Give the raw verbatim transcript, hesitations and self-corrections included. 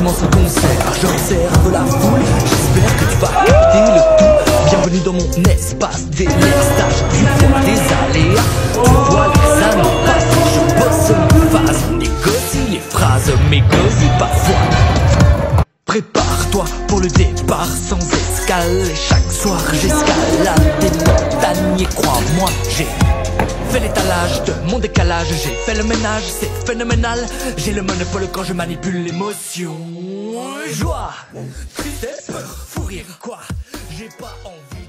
commence un concert, j'observe la foule, j'espère que tu vas capter le tout. Bienvenue dans mon espace délire, stage du poids des aléas. Tu vois les années passer, je bosse mes phases, négocie les phrases, m'égocie parfois. Prépare-toi pour le départ sans escale. Et chaque soir j'escalade des montagnes et crois-moi, j'ai fait l'étalage de mon décalage. J'ai fait le ménage, c'est phénoménal. J'ai le monopole quand je manipule l'émotion. Joie, tristesse, peur, fou rire, quoi. J'ai pas envie